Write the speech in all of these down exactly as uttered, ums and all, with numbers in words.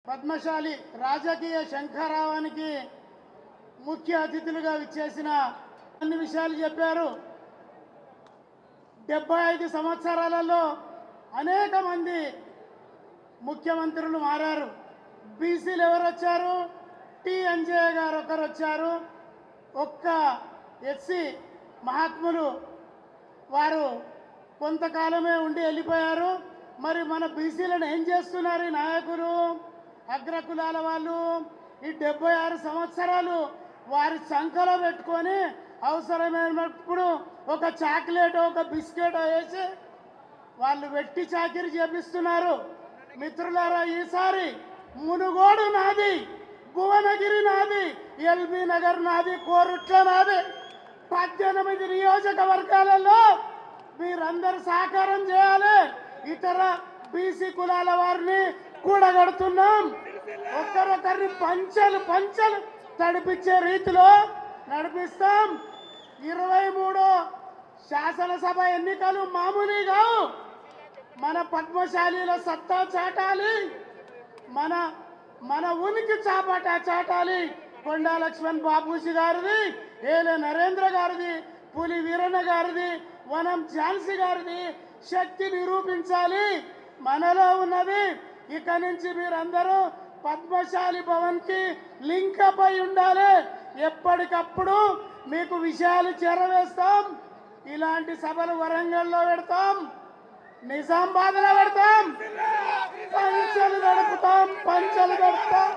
పద్మశాలి రాజకీయ శంఖారావానికి ముఖ్య అతిథులుగా విచ్చేసిన అన్ని విషయాలు చెప్పారు. డెబ్బై ఐదు సంవత్సరాలలో అనేక మంది ముఖ్యమంత్రులు మారారు. బీసీలు ఎవరు వచ్చారు? టి అంజయ్య గారు ఒకరు వచ్చారు. ఒక్క ఎస్సీ మహాత్ములు వారు కొంతకాలమే ఉండి వెళ్ళిపోయారు. మరి మన బీసీలను ఏం చేస్తున్నారు ఈ నాయకులు, అగ్రకులాల వాళ్ళు? ఈ డెబ్బై ఆరు సంవత్సరాలు వారి సంఖలో పెట్టుకొని అవసరమైనప్పుడు ఒక చాక్లెట్ ఒక బిస్కెట్ వేసి వాళ్ళు వెట్టి చాకిరి చేపిస్తున్నారు. మిత్రులారా, ఈసారి మునుగోడు నాది, భువనగిరి నాది, ఎల్బీ నగర్ నాది, కోరుట్ల నాది. పద్దెనిమిది నియోజకవర్గాలలో మీరందరూ సహకారం చేయాలి. ఇతర బీసీ కులాల వారిని కూడగడుతున్నాం. ఒక్కరొకరిని పంచలు పంచలు తడిపించే రీతిలో నడిపిస్తాం. ఇరవై మూడో శాసనసభ ఎన్నికలు మామూలు కావు. మన పద్మశాలీల సత్తా చాటాలి, మన మన ఉనికి చాపాట చాటాలి. కొండా లక్ష్మణ్ బాబూజీ గారిది, ఏలే నరేంద్ర గారిది, పులి వీరన్న గారిది, వనం ఝాన్సీ గారిది శక్తి నిరూపించాలి మనలో ఉన్నది. ఇక నుంచి మీరందరూ పద్మశాలి భవన్కి లింకప్ అయి ఉండాలి. ఎప్పటికప్పుడు మీకు విషయాలు చేరవేస్తాం. ఇలాంటి సభలు వరంగల్లో పెడతాం, నిజామాబాద్లో పెడతాం, పంచలు గడుపుతాం పంచలు గడుపుతాం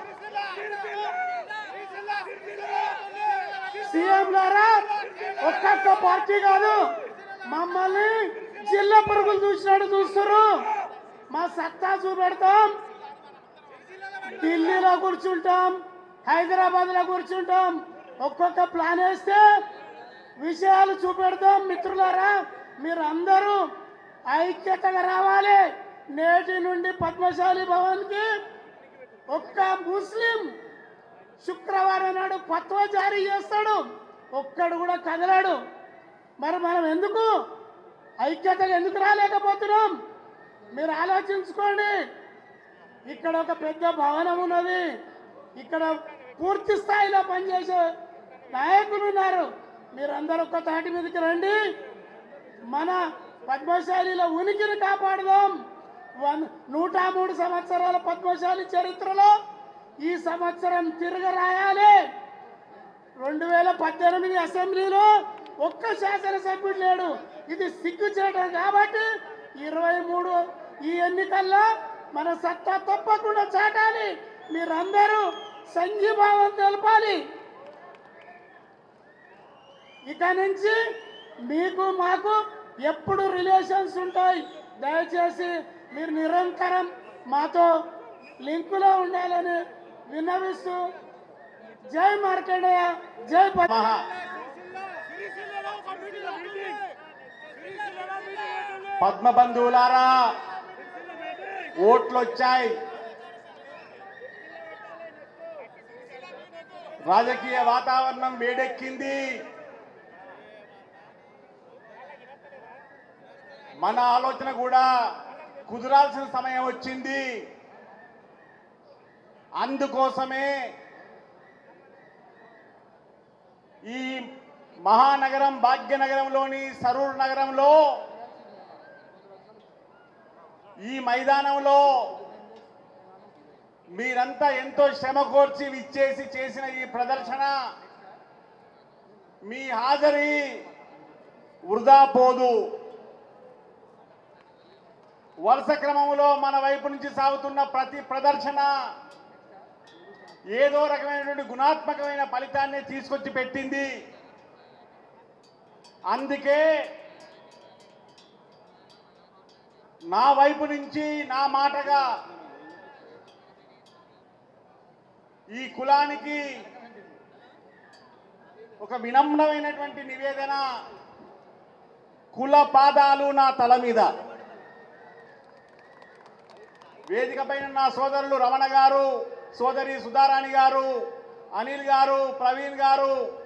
సీఎం గారా, ఒక్కొక్క పార్టీ కాదు, మమ్మల్ని జిల్లా పురుగులు చూసినట్టు చూస్తారు. మా సత్తా చూపెడతాం. ఢిల్లీలో కూర్చుంటాం, హైదరాబాద్లో కూర్చుంటాం. ఒక్కొక్క ప్లాన్ వేస్తే విషయాలు చూపెడతాం. మిత్రులారా, మీరు అందరూ ఐక్యతగా రావాలి. నేటి నుండి పద్మశాలి భవన్కి ఒక్క ముస్లిం శుక్రవారం నాడు ఫత్వా జారీ చేస్తాడు, ఒక్కడు కూడా కదలాడు. మరి మనం ఎందుకు ఐక్యతగా ఎందుకు రాలేకపోతున్నాం? మీరు ఆలోచించుకోండి. ఇక్కడ ఒక పెద్ద భవనం ఉన్నది, ఇక్కడ పూర్తి స్థాయిలో పనిచేసే నాయకులు ఉన్నారు. మీరందరూ ఒక్క తాటి మీదకి రండి. మన పద్మశాలిల ఉనికిని కాపాడదాం. వన్ నూట మూడు సంవత్సరాల పద్మశాలి చరిత్రలో ఈ సంవత్సరం తిరగ రాయాలి. రెండు వేల పద్దెనిమిది అసెంబ్లీలో ఒక్క శాసనసభ్యుడు లేడు. ఇది సిగ్గు చేయడం కాబట్టి ఇరవై మూడు ఈ ఎన్నికల్లో మన సత్తా తప్పకుండా చాటాలి. మీరందరూ సంఘీభావం తెలపాలి. ఇక నుంచి మీకు మాకు ఎప్పుడు రిలేషన్స్ ఉంటాయి. దయచేసి మీరు నిరంతరం మాతో లింకులో ఉండాలని విన్నవిస్తూ, జై మార్కండేయ, జై పద్మ. పద్మ బంధువులారా, ఓట్లు వచ్చాయి. రాజకీయ వాతావరణం వేడెక్కింది. మన ఆలోచన కూడా కుదరాల్సిన సమయం వచ్చింది. అందుకోసమే ఈ మహానగరం భాగ్యనగరంలోని సరూర్ నగరంలో ఈ మైదానంలో మీరంతా ఎంతో శ్రమ కోర్చి విచ్చేసి చేసిన ఈ ప్రదర్శన, మీ హాజరీ వృధా పోదు. వరుస క్రమంలో మన వైపు నుంచి సాగుతున్న ప్రతి ప్రదర్శన ఏదో రకమైనటువంటి గుణాత్మకమైన ఫలితాన్ని తీసుకొచ్చి పెట్టింది. అందుకే నా వైపు నుంచి నా మాటగా ఈ కులానికి ఒక వినమ్రమైనటువంటి నివేదన. కుల పాదాలు నా తల మీద. వేదిక పైన నా సోదరులు రమణ గారు, సోదరి సుధారాణి గారు, అనిల్ గారు, ప్రవీణ్ గారు,